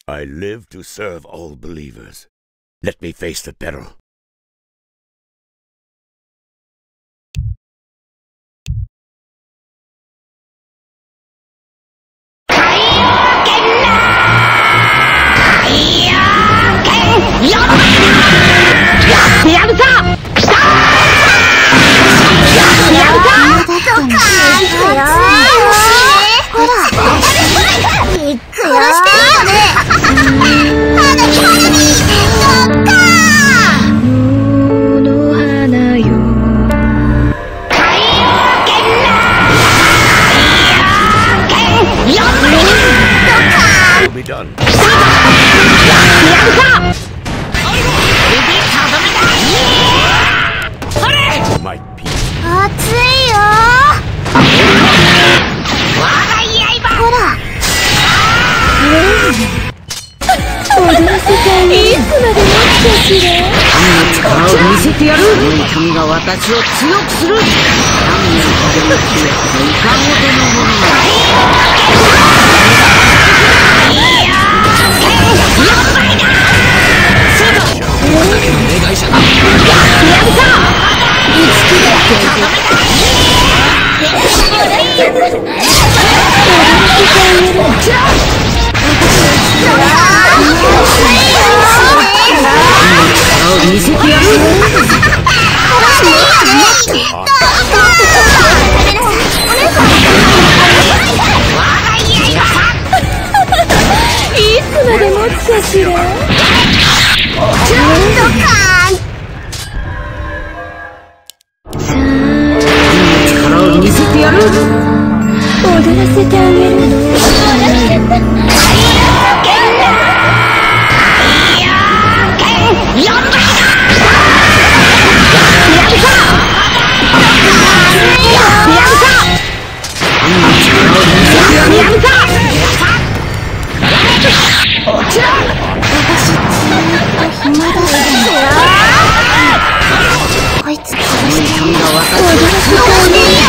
I live to serve all believers. Let me face the peril. Be done. My peace. 熱いよほら踊らせてあげる。いつまで待つかしら。 力を見せてやる。神が私を強くする。何年かでもっていかほどのものな見せてやる。 いつまで持つかしら。 力を見せてやる。 踊らせてあげる。こいつ殺してみろ。踊らせてあげる。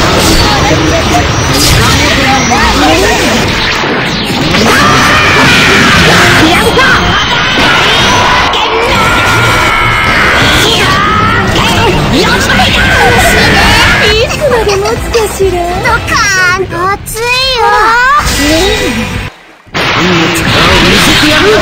いつまで持つかしら。ドカーン熱いよ。 力を見せてやる。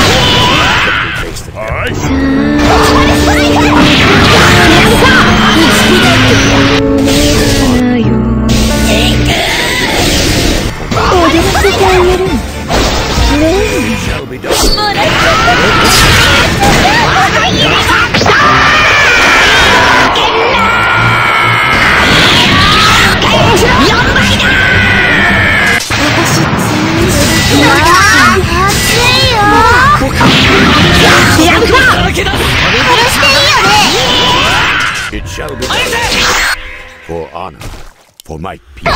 It shall be done. For honor, for my peace.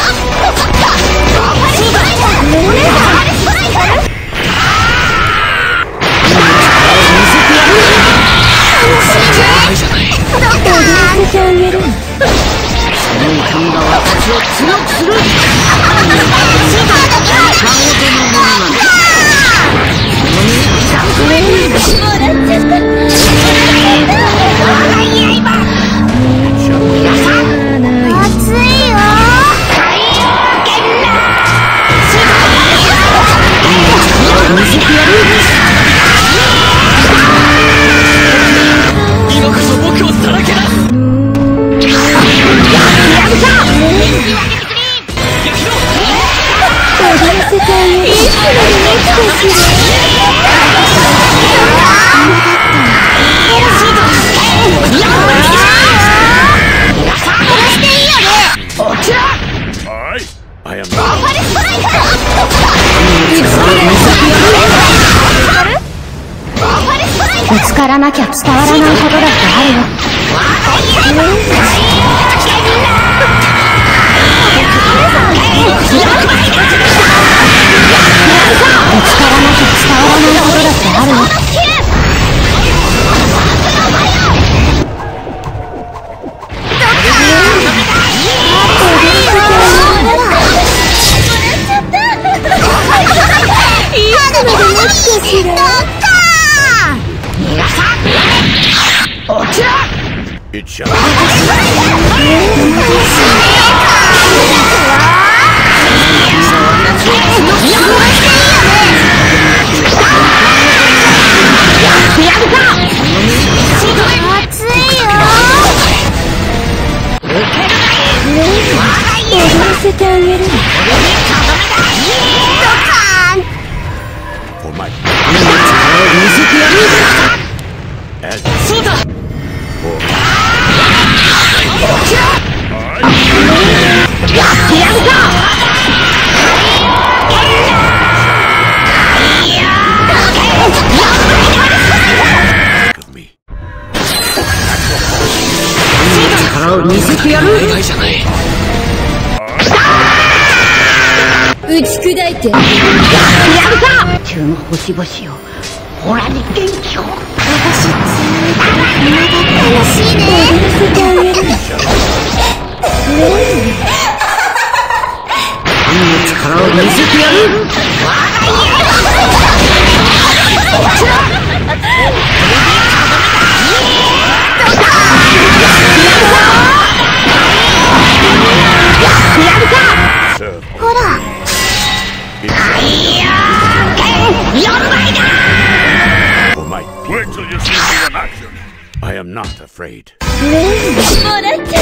I am not. ぶつからなきゃ伝わらないことだってあるよ。ぶつからなきゃ伝わらないことだってあるよ。いつまでもしろ。 落ちろ。 It shall せてあげる。 for my as そうだ。 for やってやるか。 of me. 力を見せてやる。 打ち砕いて。 やるか。中の星々よ。ほらに元気を。 私強いから楽しいね。踊らせてあげる。 力を見せてやる。 ほら。 for my Wait till you see me in action. I am not afraid. もらっちゃった。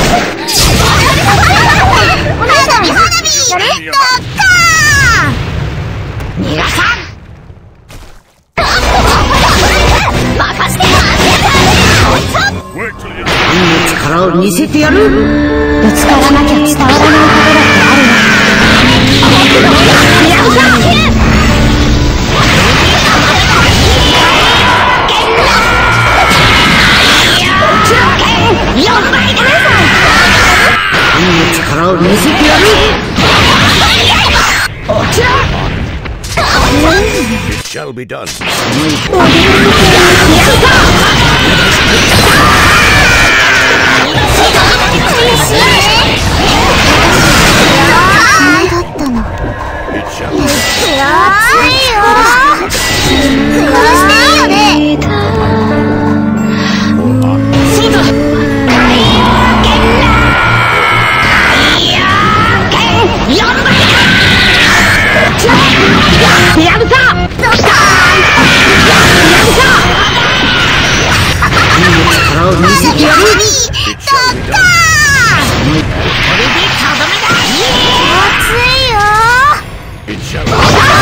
花火花火。やる？ドッカーン。 皆さん。 任して。 Wait till you 力を見せてやる。 ぶつからなきゃ伝わらないことだってあるよ。やるか。 力を見せてやる。 It shall be done. だったの。 It shall be 悔しいよ。殺していいよね。 そうだ。やるか。 ドッカーン。 力を見せてやる。 It shall be done. 熱いよ。 It shall be done.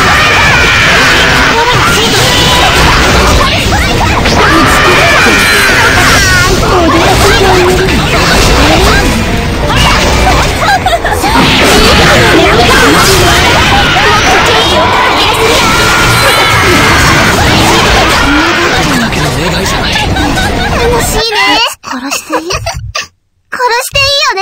楽しいね。殺していい？殺していいよね。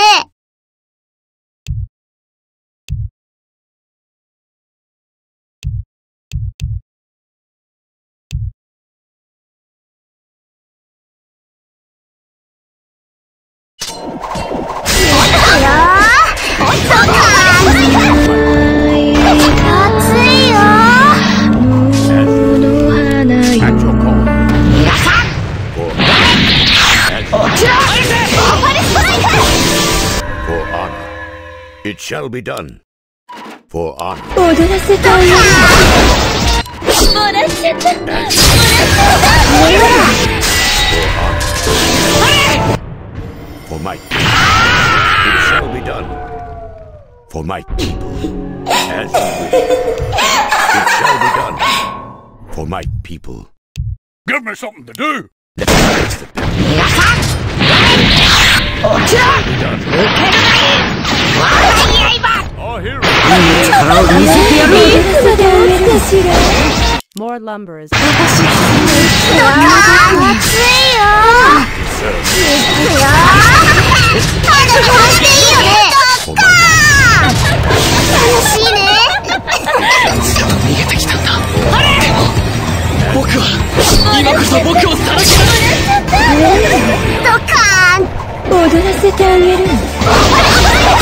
At your call. For honor. It shall be done. For honor. 踊らせてあげる。もらっちゃった。 For my people. It shall be done. For my people. As you wish. It shall be done. For my people. give me something to do. Let me face the devil. Our hero. 力を見せてやる。 More lumber is 熱いよ。早く殺していいよね。 For my 楽しいね。 逃げてきたんだ。でも僕は今こそ僕をさらけ出す。 ドカーン。踊らせてあげる。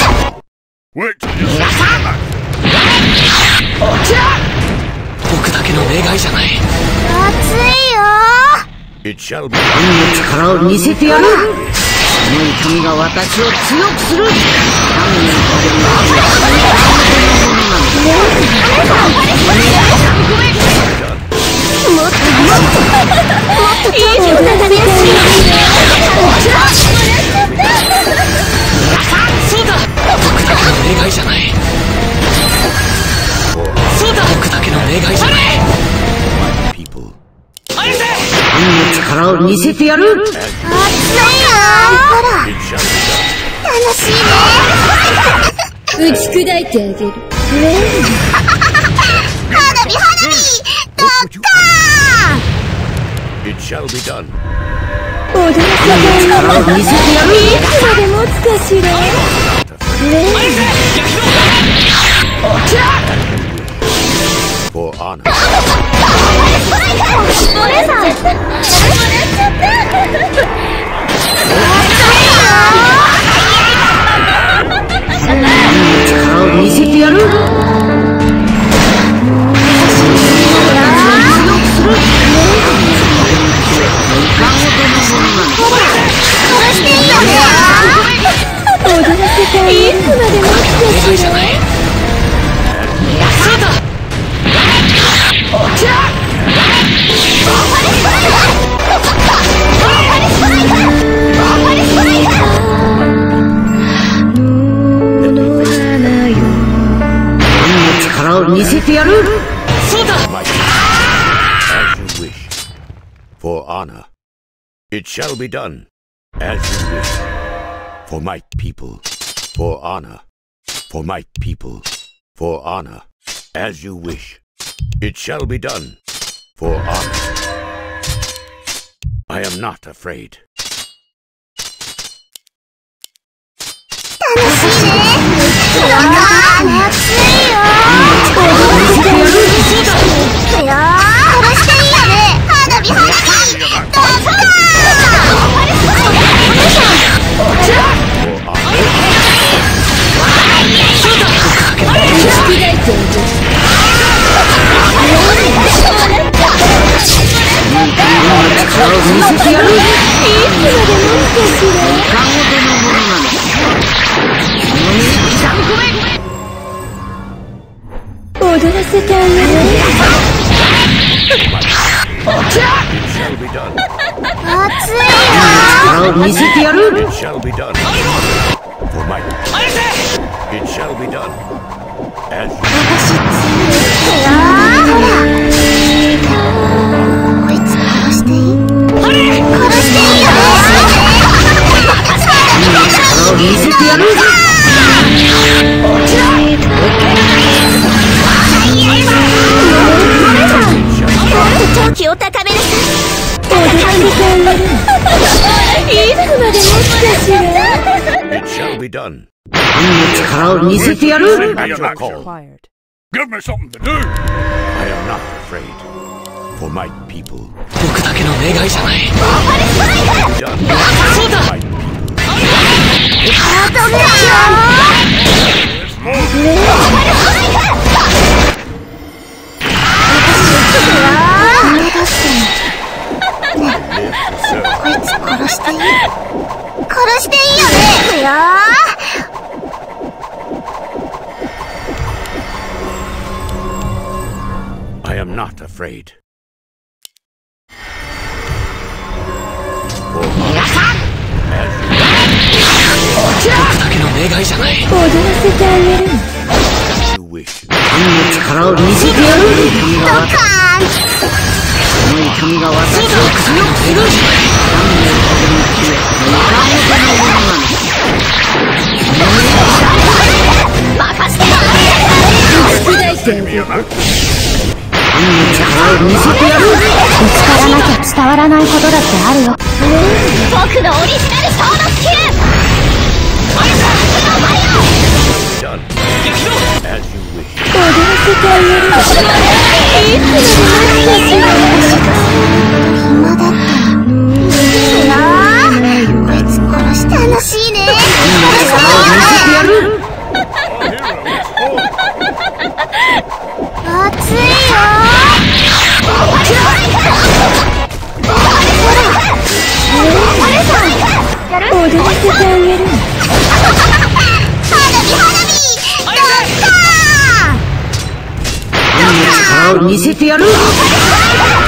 Wait till you see me in action. 僕だけけの願いじゃない。 熱いよ It shall be 神の力を見せてやる。その痛みが私を強くする。何年かでももっといい状態だね。 そうだ、僕だけの願いじゃない。そうだ、僕だけの願いじゃない。 people. 神の力を見せてやる。 熱いよほら It shall be 楽しいね。 打ち砕いてあげる。 花火ドッカ done. It shall be done. 踊らせてあげる。 見せてやる。 いつまで持つかしら。 For honor. お姉さんやられちゃった力を見せてやる。 殺していいよね踊らせてあげる。いつまで持つかしら。 そうだ。力を見せてやる。そうだ。 As you wish. For honor. It shall be done. As you wish. For my people. For honor. For my people. For honor. As you wish. It shall be done. For honor. I am not afraid. 楽しいねドッカー熱いよ殺していいよね花火ドッカー踊らせてあげる。 It shall be done. 熱いよ力を見せてやる。 It shall be done. For my It shall be done. As you ほらこいつ殺していい殺していいよね力を見せてやる。 闘気を高めなさい踊らせてあげる。いつまで持つかしら。 It shall be done. 力を見せてやる。 At your call. Give me something to do. I am not afraid. For my people. 僕だけの願いじゃない。 Be done. そうだ。 My people. ドッカこいつ殺していい殺していいよね I am not afraid. For as 僕だけの願いじゃない。 踊らせてあげる。 you wish. 力を見せてやる。 ドカーンその痛みが私を強くする。 任せて砕いてあげる。 Your action. 力を見せてやる。 ぶつからなきゃ伝わらないことだってあるよ僕のオリジナルソードスキル Done. As you wish. 踊らせてあげる。いつまで持つかしら。 暇だったこいつ殺して楽しいね殺していいよね熱いよ踊らせてあげる。 力を見せてやる。